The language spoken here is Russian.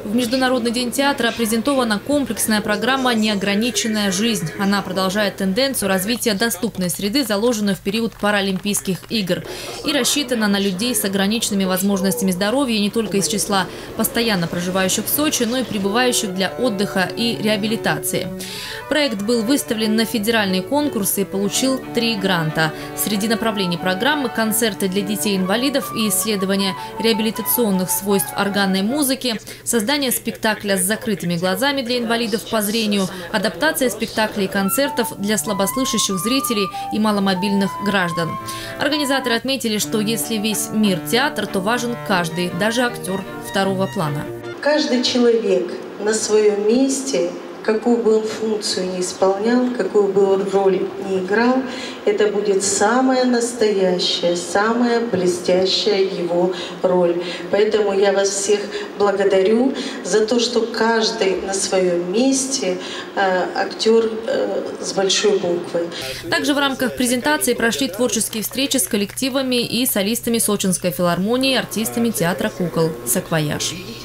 В Международный день театра презентована комплексная программа «Неограниченная жизнь». Она продолжает тенденцию развития доступной среды, заложенную в период Паралимпийских игр, и рассчитана на людей с ограниченными возможностями здоровья не только из числа постоянно проживающих в Сочи, но и прибывающих для отдыха и реабилитации. Проект был выставлен на федеральные конкурсы и получил 3 гранта. Среди направлений программы – концерты для детей-инвалидов и исследования реабилитационных свойств органной музыки, создание спектакля с закрытыми глазами для инвалидов по зрению, адаптация спектаклей и концертов для слабослышащих зрителей и маломобильных граждан. Организаторы отметили, что если весь мир театр, то важен каждый, даже актер второго плана. Каждый человек на своем месте, какую бы он функцию ни исполнял, какую бы он роль ни играл, это будет самая настоящая, самая блестящая его роль. Поэтому я вас всех благодарю за то, что каждый на своем месте актер с большой буквы. Также в рамках презентации прошли творческие встречи с коллективами и солистами Сочинской филармонии, артистами театра кукол «Саквояж».